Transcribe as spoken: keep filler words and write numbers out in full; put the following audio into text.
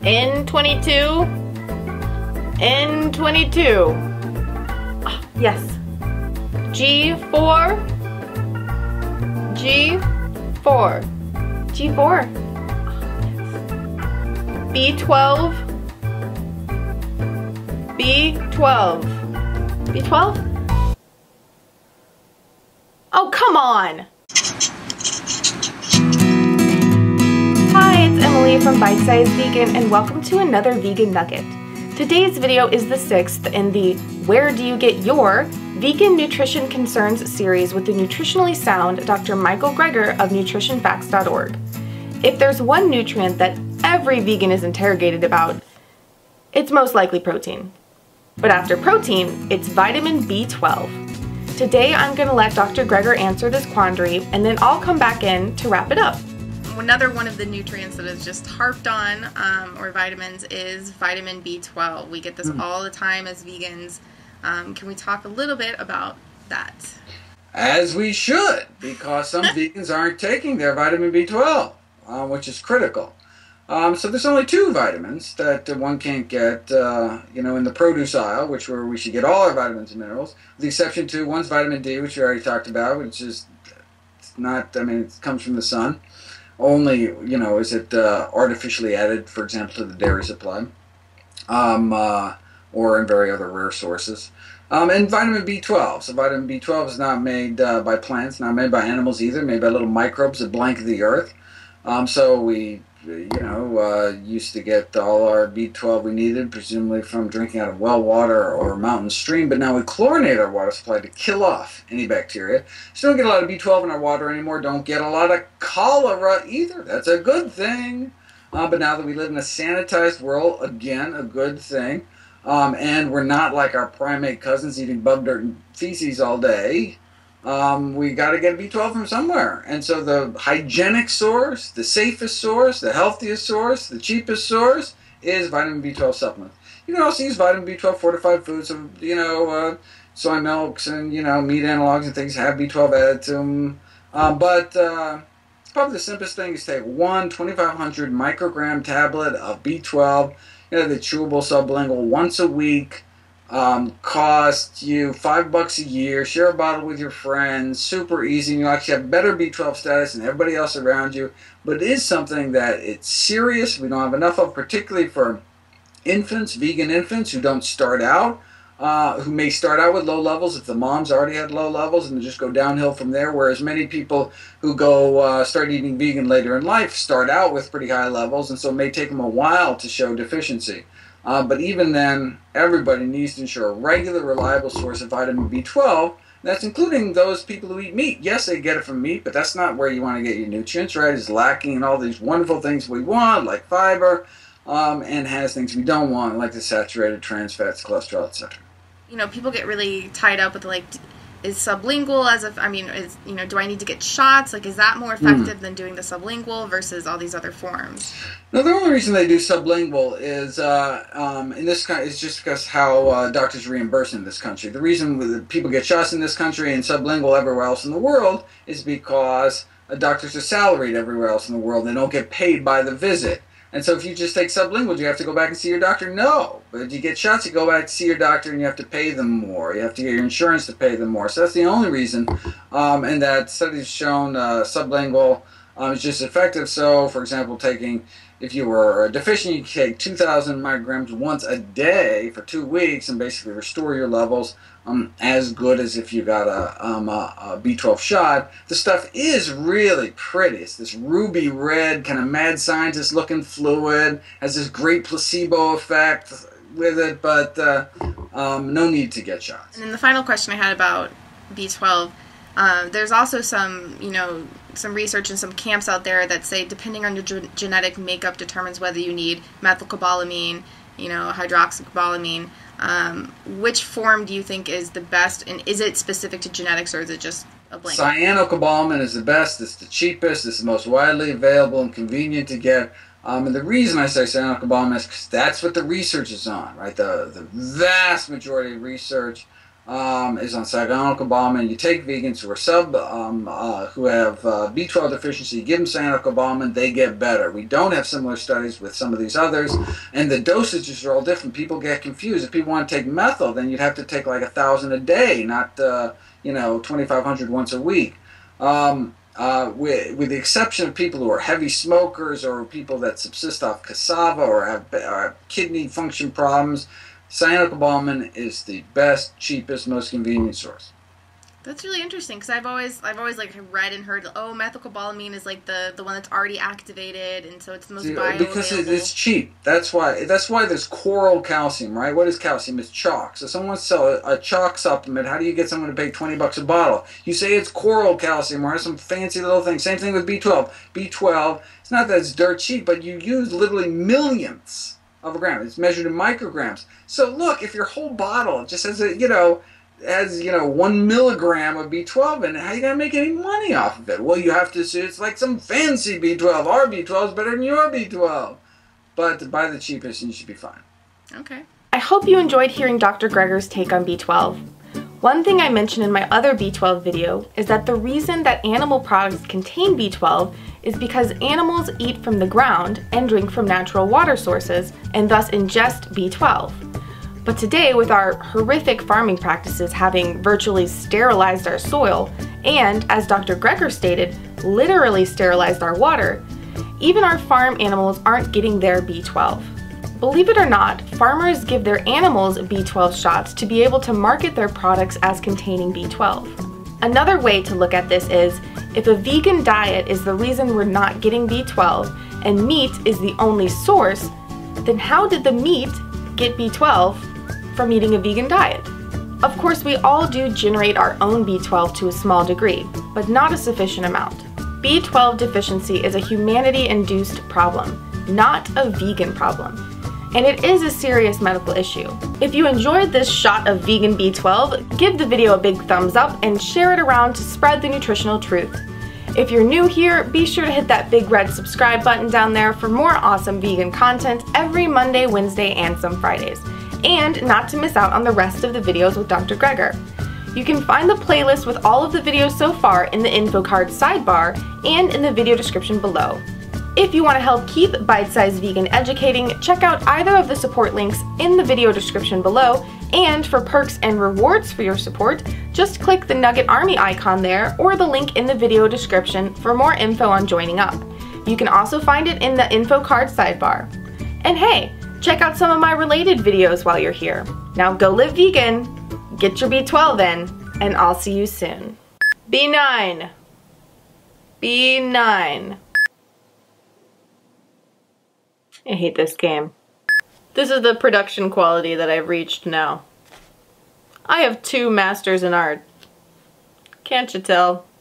N twenty-two. N twenty-two. Oh, yes. G four. G four. G four. B twelve. B twelve. B twelve? Oh, come on! Hi, it's Emily from Bite Size Vegan, and welcome to another Vegan Nugget. Today's video is the sixth in the Where Do You Get Your Vegan Nutrition Concerns series with the nutritionally sound Doctor Michael Greger of nutrition facts dot org. If there's one nutrient that every vegan is interrogated about, it's most likely protein. But after protein, it's vitamin B twelve. Today I'm going to let Doctor Greger answer this quandary, and then I'll come back in to wrap it up. Another one of the nutrients that is just harped on, um, or vitamins, is vitamin B twelve. We get this mm. all the time as vegans. Um, can we talk a little bit about that? As we should, because some vegans aren't taking their vitamin B twelve, uh, which is critical. Um, so there's only two vitamins that uh, one can't get, uh, you know, in the produce aisle, which where we should get all our vitamins and minerals, with the exception to one's vitamin D, which we already talked about, which is not, I mean, it comes from the sun. Only, you know, is it uh, artificially added, for example, to the dairy supply, um, uh, or in very other rare sources. Um, and vitamin B twelve. So vitamin B twelve is not made uh, by plants, not made by animals either, made by little microbes that blanket the earth. Um, so we, you know, uh, used to get all our B twelve we needed, presumably from drinking out of well water or mountain stream, but now we chlorinate our water supply to kill off any bacteria. So don't get a lot of B twelve in our water anymore, don't get a lot of cholera either. That's a good thing. Uh, but now that we live in a sanitized world, again, a good thing. Um, and we're not like our primate cousins eating bug dirt and feces all day. Um, we got to get B twelve from somewhere. And so the hygienic source, the safest source, the healthiest source, the cheapest source is vitamin B twelve supplements. You can also use vitamin B twelve fortified foods, so, you know, uh, soy milks and, you know, meat analogs and things have B twelve added to them. Um, but uh, probably the simplest thing is take one twenty-five hundred microgram tablet of B twelve, you know, the chewable sublingual once a week. Um, cost you five bucks a year, share a bottle with your friends, super easy, and you actually have better B twelve status than everybody else around you, but it is something that it's serious, we don't have enough of, particularly for infants, vegan infants who don't start out, uh, who may start out with low levels if the mom's already had low levels and just go downhill from there, whereas many people who go uh, start eating vegan later in life start out with pretty high levels, and so it may take them a while to show deficiency. Uh, but even then, everybody needs to ensure a regular, reliable source of vitamin B twelve. That's including those people who eat meat. Yes, they get it from meat, but that's not where you want to get your nutrients, right? It's lacking in all these wonderful things we want, like fiber, um, and has things we don't want, like the saturated trans fats, cholesterol, et cetera. You know, people get really tied up with, like, is sublingual as if, I mean, is, you know, do I need to get shots? Like, is that more effective mm. than doing the sublingual versus all these other forms? No, the only reason they do sublingual is, uh, um, in this country, is just because how uh, doctors reimburse in this country. The reason that people get shots in this country and sublingual everywhere else in the world is because uh, doctors are salaried everywhere else in the world. They don't get paid by the visit. And so if you just take sublingual, do you have to go back and see your doctor? No. But if you get shots, you go back to see your doctor and you have to pay them more. You have to get your insurance to pay them more. So that's the only reason. Um, and that studies shown uh, sublingual um, is just effective. So, for example, taking, if you were deficient, you could take two thousand micrograms once a day for two weeks and basically restore your levels um, as good as if you got a, um, a, a B twelve shot. The stuff is really pretty. It's this ruby red, kind of mad scientist looking fluid, has this great placebo effect with it, but uh, um, no need to get shots. And then the final question I had about B twelve, uh, there's also some, you know, some research and some camps out there that say depending on your ge genetic makeup determines whether you need methylcobalamin, you know, hydroxycobalamin. Um, which form do you think is the best, and is it specific to genetics, or is it just a blanket? Cyanocobalamin is the best, it's the cheapest, it's the most widely available and convenient to get. Um, and the reason I say cyanocobalamin is because that's what the research is on, right? The, the vast majority of research um, is on cyanocobalamin. You take vegans who are sub, um, uh, who have uh, B twelve deficiency, give them cyanocobalamin, they get better. We don't have similar studies with some of these others, and the dosages are all different. People get confused. If people want to take methyl, then you'd have to take like a thousand a day, not uh, you know twenty-five hundred once a week. Um, Uh, with, with the exception of people who are heavy smokers or people that subsist off cassava or have, or have kidney function problems, cyanocobalamin is the best, cheapest, most convenient source. That's really interesting because I've always I've always like read and heard, oh, methylcobalamin is like the the one that's already activated, and so it's the most bioavailable. Because it's cheap. That's why that's why there's coral calcium, right? What is calcium? It's chalk. So someone wants to sell a, a chalk supplement. How do you get someone to pay twenty bucks a bottle? You say it's coral calcium or some fancy little thing. Same thing with B twelve. B twelve. It's not that it's dirt cheap, but you use literally millionths of a gram. It's measured in micrograms. So look, if your whole bottle just has a you know. has, you know, one milligram of B twelve in it, how are you going to make any money off of it? Well, you have to see it's like some fancy B twelve. Our B twelve is better than your B twelve. But to buy the cheapest, and you should be fine. Okay. I hope you enjoyed hearing Doctor Greger's take on B twelve. One thing I mentioned in my other B twelve video is that the reason that animal products contain B twelve is because animals eat from the ground and drink from natural water sources and thus ingest B twelve. But today, with our horrific farming practices having virtually sterilized our soil, and, as Doctor Greger stated, literally sterilized our water, even our farm animals aren't getting their B twelve. Believe it or not, farmers give their animals B twelve shots to be able to market their products as containing B twelve. Another way to look at this is, if a vegan diet is the reason we're not getting B twelve, and meat is the only source, then how did the meat get B twelve from eating a vegan diet? Of course, we all do generate our own B twelve to a small degree, but not a sufficient amount. B twelve deficiency is a humanity-induced problem, not a vegan problem, and it is a serious medical issue. If you enjoyed this shot of vegan B twelve, give the video a big thumbs up and share it around to spread the nutritional truth. If you're new here, be sure to hit that big red subscribe button down there for more awesome vegan content every Monday, Wednesday, and some Fridays. And not to miss out on the rest of the videos with Doctor Greger. You can find the playlist with all of the videos so far in the info card sidebar and in the video description below. If you want to help keep Bite Size Vegan educating, check out either of the support links in the video description below, and for perks and rewards for your support, just click the Nugget Army icon there or the link in the video description for more info on joining up. You can also find it in the info card sidebar. And hey, check out some of my related videos while you're here. Now go live vegan, get your B twelve in, and I'll see you soon. B nine. B nine. I hate this game. This is the production quality that I've reached now. I have two masters in art. Can't you tell?